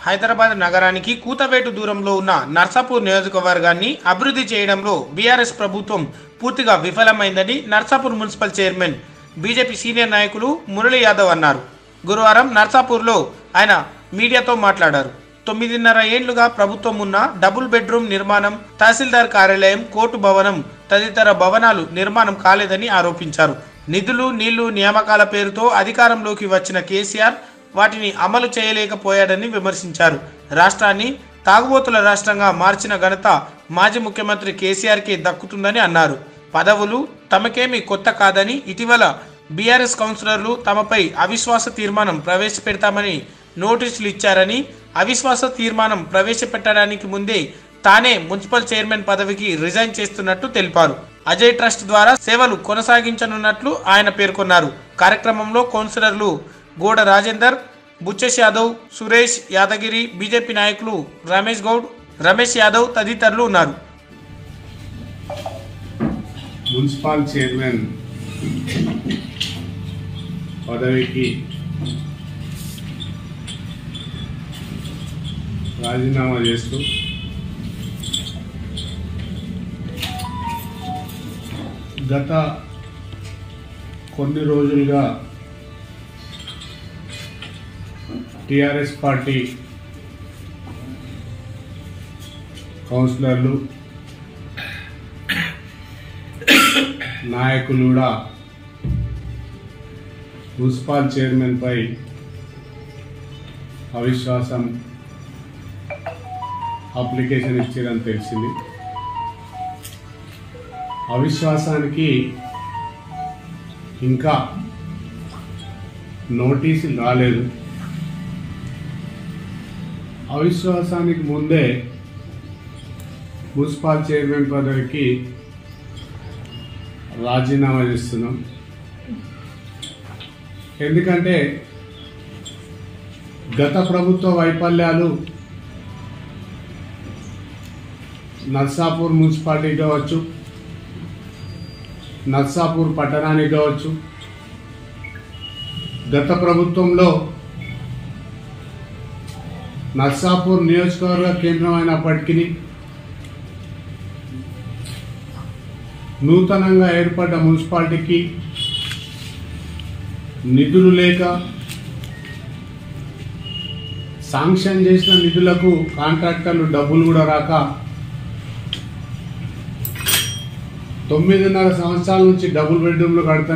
హైదరాబాద్ నగరానికి కూతవేటు దూరంలో ఉన్న నర్సాపూర్ నియోజకవర్గాన్ని అభివృద్ధి చేయడంలో బీఆర్ఎస్ ప్రభుత్వం పూర్తిగా విఫలమైందని Narsapur municipal chairman BJP senior నాయకులు మురళీ యాదవ్ అన్నారు. గురువారం నర్సాపూర్లో ఆయన మీడియాతో మాట్లాడారు. 9.5 ఏళ్లుగా ప్రభుత్వం ఉన్న డబుల్ బెడ్రూమ్ నిర్మాణం, తహసీల్దార్ కార్యాలయం, కోర్టు భవనం తదితర భవనాలు నిర్మాణం కాలేదని ఆరోపించారు. నిధులు, నీళ్లు, నియామకాల పేరుతో అధికారంలోకి వచ్చిన కేసీఆర్ వాటిని అమలు చేయలేకపోయాడని విమర్శించారు. రాష్ట్రాన్ని తాగుబోతుల రాష్ట్రంగా మార్చిన ఘనత మాజీ ముఖ్యమంత్రి కేసీఆర్కే దక్కుతుందని అన్నారు. పదవులు తమకేమీ కొత్త కాదని, ఇటీవల బీఆర్ఎస్ కౌన్సిలర్లు తమపై అవిశ్వాస తీర్మానం ప్రవేశపెడతామని నోటీసులు ఇచ్చారని, అవిశ్వాస తీర్మానం ప్రవేశపెట్టడానికి ముందే తానే మున్సిపల్ చైర్మన్ పదవికి రిజైన్ చేస్తున్నట్టు తెలిపారు. అజయ్ ట్రస్ట్ ద్వారా సేవలు కొనసాగించనున్నట్లు ఆయన పేర్కొన్నారు. కార్యక్రమంలో కౌన్సిలర్లు గోడ రాజేందర్, బుచ్చేష్ యాదవ్, సురేష్ యాదగిరి, బీజేపీ నాయకులు రమేష్ గౌడ్, రమేష్ యాదవ్ తదితరులు ఉన్నారు. మున్సిపల్ చైర్మన్ పదవికి రాజీనామా చేస్తూ గత కొన్ని రోజులుగా టిఆర్ఎస్ పార్టీ కౌన్సిలర్లు, నాయకులు కూడా మున్సిపల్ చైర్మన్ పై అవిశ్వాసం అప్లికేషన్ ఇచ్చారని తెలిసింది. అవిశ్వాసానికి ఇంకా నోటీసులు రాలేదు. అవిశ్వాసానికి ముందే మున్సిపల్ చైర్మన్ పదవికి రాజీనామా చేస్తున్నాం. ఎందుకంటే గత ప్రభుత్వ వైఫల్యాలు నర్సాపూర్ మున్సిపాలిటీ కావచ్చు, నర్సాపూర్ పట్టణానికి కావచ్చు, గత ప్రభుత్వంలో నర్సాపూర్ నియోజకవర్గ కేంద్రమైనప్పటికీ నూతనంగా ఏర్పడ్డ మున్సిపాలిటీకి నిధులు లేక, శాంక్షన్ చేసిన నిధులకు కాంట్రాక్టర్లు డబ్బులు కూడా రాక 9.5 సంవత్సరాల నుంచి డబుల్ బెడ్రూమ్లు కడతారు.